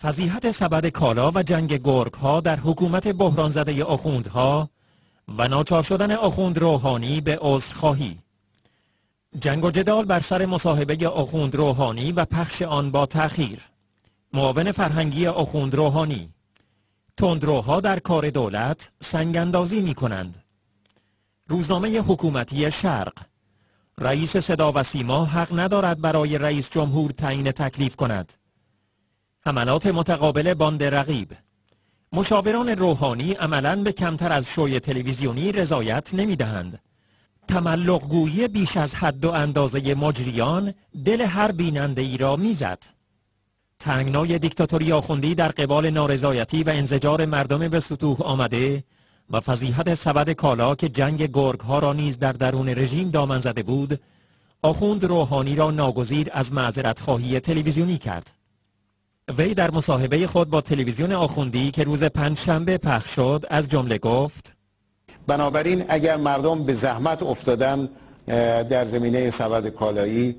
فضیحت سبد کالا و جنگ گرگ ها در حکومت بحران زده آخوندها و ناچار شدن آخوند روحانی به عذرخواهی. جنگ و جدال بر سر مصاحبه آخوند روحانی و پخش آن با تأخیر. معاون فرهنگی آخوند روحانی: تندروها در کار دولت سنگ اندازی می کنند. روزنامه حکومتی شرق: رئیس صدا و سیما حق ندارد برای رئیس جمهور تعیین تکلیف کند. حملات متقابل باند رقیب: مشاوران روحانی عملاً به کمتر از شوی تلویزیونی رضایت نمی دهند. تملق گویی بیش از حد و اندازه مجریان دل هر بیننده ای را می زد. تنگنای دیکتاتوری آخوندی در قبال نارضایتی و انزجار مردم به سطوح آمده و فضیحت سبد کالا که جنگ گرگ ها را نیز در درون رژیم دامن زده بود، آخوند روحانی را ناگزیر از معذرت خواهی تلویزیونی کرد. وی در مصاحبه خود با تلویزیون آخوندی که روز پنجشنبه پخش شد از جمله گفت: بنابراین اگر مردم به زحمت افتادن در زمینه سبد کالایی،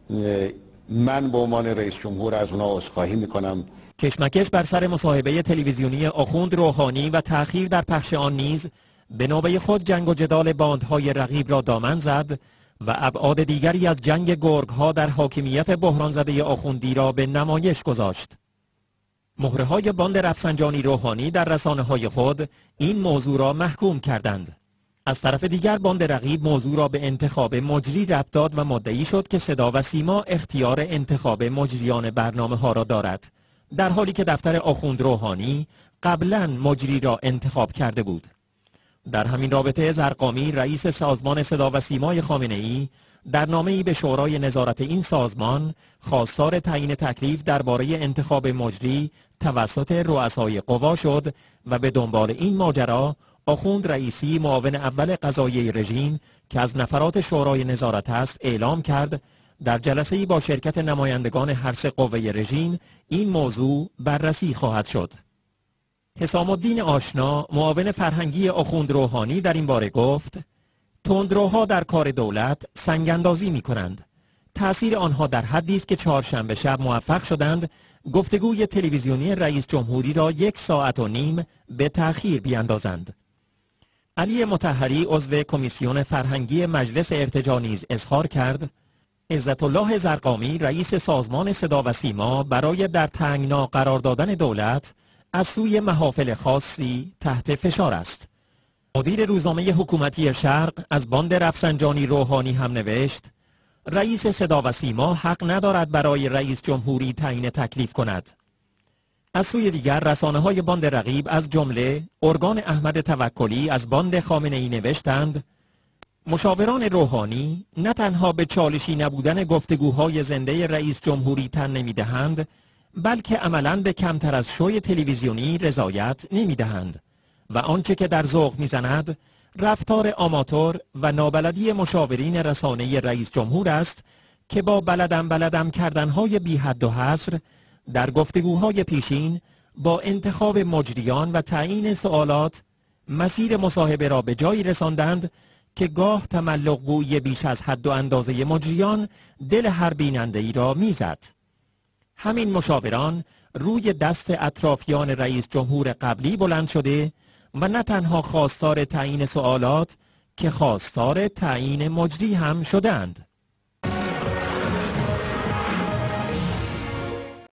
من به عنوان رئیس جمهور از اونا عذرخواهی میکنم. کشمکش بر سر مصاحبه تلویزیونی آخوند روحانی و تأخیر در پخش آن نیز به نوبه خود جنگ و جدال باندهای رقیب را دامن زد و ابعاد دیگری از جنگ گرگ ها در حاکمیت بحران زده آخوندی را به نمایش گذاشت. مهره های باند رفسنجانی روحانی در رسانه های خود این موضوع را محکوم کردند. از طرف دیگر باند رقیب موضوع را به انتخاب مجری ربط داد و مدعی شد که صدا و سیما اختیار انتخاب مجریان برنامه ها را دارد، در حالی که دفتر آخوند روحانی قبلا مجری را انتخاب کرده بود. در همین رابطه زرقامی رئیس سازمان صدا و سیمای خامنه‌ای در نامه‌ای به شورای نظارت این سازمان خواستار تعیین تکلیف درباره انتخاب مجری توسط رؤسای قوا شد و به دنبال این ماجرا آخوند رئیسی معاون اول قضایی رژیم که از نفرات شورای نظارت است اعلام کرد در جلسه‌ای با شرکت نمایندگان هر سه قوه رژیم این موضوع بررسی خواهد شد. حسام الدین آشنا معاون فرهنگی آخوند روحانی در این باره گفت: تندروها در کار دولت سنگ اندازی می کنند. تأثیر آنها در حدی است که چهارشنبه شب موفق شدند گفتگوی تلویزیونی رئیس جمهوری را 1.5 ساعت به تأخیر بیاندازند. علی مطهری عضو کمیسیون فرهنگی مجلس ارتجاع نیز اظهار کرد: عزت الله زرقامی رئیس سازمان صدا و سیما برای در تنگنا قرار دادن دولت از سوی محافل خاصی تحت فشار است. مدیر روزنامه حکومتی شرق از باند رفسنجانی روحانی هم نوشت: رئیس صدا و سیما حق ندارد برای رئیس جمهوری تعیین تکلیف کند. از سوی دیگر رسانه های باند رقیب از جمله ارگان احمد توکلی از باند خامنه‌ای نوشتند: مشاوران روحانی نه تنها به چالشی نبودن گفتگوهای زنده رئیس جمهوری تن نمیدهند، بلکه عملاً به کمتر از شوی تلویزیونی رضایت نمیدهند و آنچه که در ذوق میزند رفتار آماتور و نابلدی مشاورین رسانه رئیس جمهور است که با بلدم کردنهای بی حد و حصر در گفتگوهای پیشین با انتخاب مجریان و تعیین سوالات مسیر مصاحبه را به جایی رساندند که گاه تملق گویی بیش از حد و اندازه مجریان دل هر بیننده ای را میزد. همین مشاوران روی دست اطرافیان رئیس جمهور قبلی بلند شده و نه تنها خواستار تعیین سوالات که خواستار تعیین مجری هم شدند.